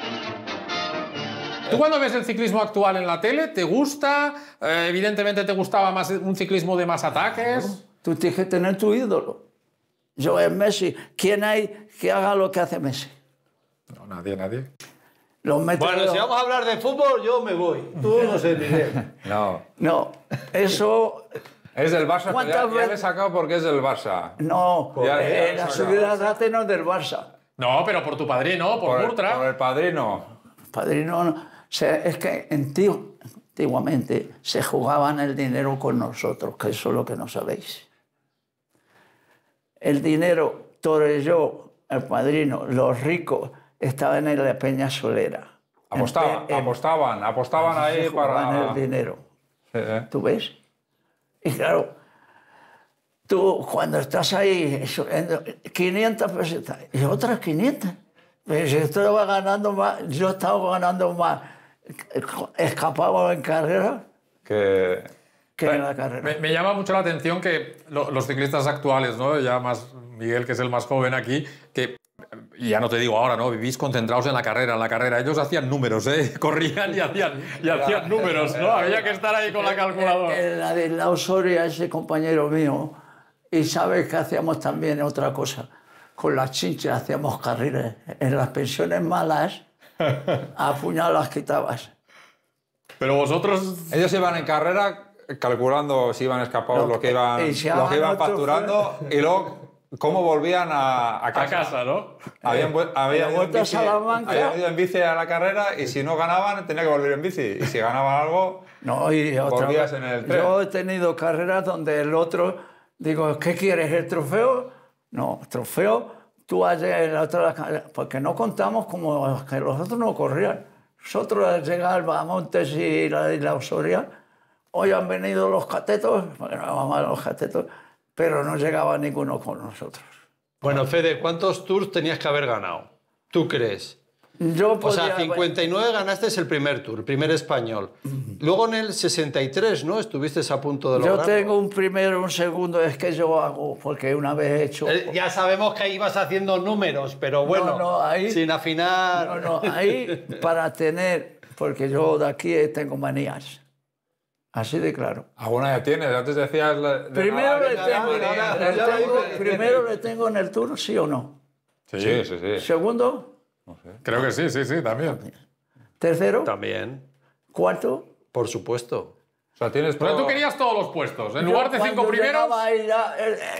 ¿Tú cuando ves el ciclismo actual en la tele, te gusta? Evidentemente te gustaba más un ciclismo de más ataques. Tú tienes que tener tu ídolo. Yo es Messi. ¿Quién hay que haga lo que hace Messi? No, nadie. Bueno, si vamos a hablar de fútbol, yo me voy. Tú no sé, Miguel. No, eso... Es del Barça, ya le he sacado porque es del Barça. No, la subida de Atenas no es del Barça. No, pero por tu padrino, por Murtra. Por el padrino. Padrino no. O sea, es que antiguamente se jugaban el dinero con nosotros, que eso es lo que no sabéis. El dinero, Torelló, el padrino, los ricos, estaban en la Peña Solera. Apostaban ahí para... el dinero. Sí, ¿Tú ves? Y claro, tú cuando estás ahí, 500 pesetas y otras 500. Pero si yo estaba ganando más, escapaba en carrera que en la carrera. Me llama mucho la atención que los ciclistas actuales, ¿no? Ya más Miguel, que es el más joven aquí, que, y ya no te digo ahora, ¿no? Vivís concentrados en la carrera. Ellos hacían números, ¿eh? Corrían y hacían números, ¿no? Había que estar ahí con la calculadora. La de la Osoria, ese compañero mío, y sabes que hacíamos también otra cosa. Con las chinchas hacíamos carreras. En las pensiones malas, a puñadas quitabas. Pero vosotros... Ellos iban en carrera calculando si iban escapados, lo que iban facturando y luego cómo volvían a casa. A casa, ¿no? Habían ido en bici a la carrera y si no ganaban tenía que volver en bici. Y si ganaban algo, volvías en el tren. Yo he tenido carreras donde el otro, digo, ¿qué quieres, el trofeo? No, trofeo, tú allá en la otra, porque no contamos como que los otros no corrían. Nosotros al llegar a Montes y la Osoria, hoy han venido los catetos, bueno, vamos a los catetos, pero no llegaba ninguno con nosotros. Bueno, Fede, ¿cuántos tours tenías que haber ganado? ¿Tú crees? O sea, 59 ganaste el primer tour, el primer español. Luego en el 63, ¿no? Estuviste a punto de lograrlo. Yo tengo un primero, un segundo, es que yo hago, porque una vez he hecho... Ya sabemos que ibas haciendo números, pero bueno, ahí, sin afinar... ahí para tener, porque yo de aquí tengo manías. Así de claro. ¿Alguna ya tienes? Antes decías... Primero le tengo en el tour, ¿sí o no? Sí. ¿Segundo? No sé. Creo que sí, también. ¿Tercero? También. ¿Cuarto? Por supuesto. O sea, tienes todo... Pero tú querías todos los puestos. En lugar de 5 primeros... Ahí ya,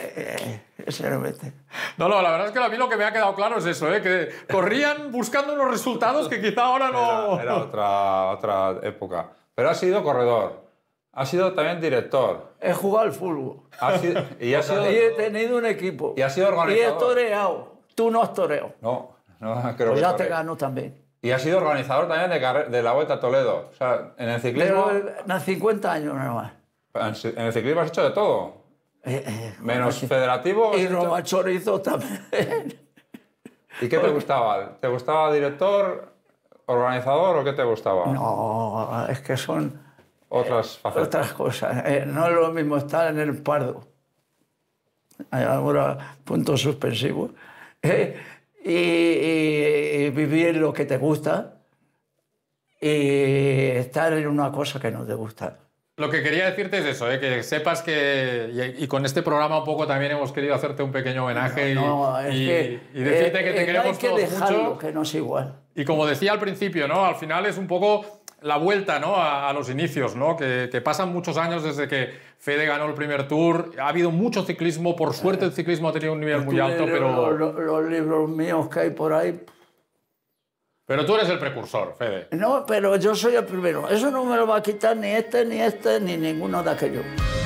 No, la verdad es que a mí lo que me ha quedado claro es eso, que corrían buscando unos resultados que quizá ahora no... Era otra época. Pero has sido corredor. Has sido también director. He jugado al fútbol. Y he tenido un equipo. Y has sido organizador. Y he toreado. Tú no has toreado. No, creo pues que ya te gano también. Y has sido organizador también de la Vuelta a Toledo. O sea, en el ciclismo... Pero 50 años nada más. En el ciclismo has hecho de todo. Menos federativo. Y Roma Chorizo también. ¿Y qué te gustaba? ¿Te gustaba director, organizador o qué te gustaba? No, es que son... Otras cosas. No es lo mismo estar en el Pardo. Hay ahora puntos suspensivos. Y vivir lo que te gusta y estar en una cosa que no te gusta. Lo que quería decirte es eso, que sepas que... Y con este programa un poco también hemos querido hacerte un pequeño homenaje y decirte que te queremos todos mucho. No hay que dejarlo, que no es igual. Y como decía al principio, ¿no? Al final es un poco... la vuelta, ¿no? a los inicios, ¿no? Que pasan muchos años desde que Fede ganó el primer Tour. Ha habido mucho ciclismo. Por suerte el ciclismo ha tenido un nivel muy alto, pero... Los libros míos que hay por ahí... Pero tú eres el precursor, Fede. No, pero yo soy el primero. Eso no me lo va a quitar ni este, ni ninguno de aquellos.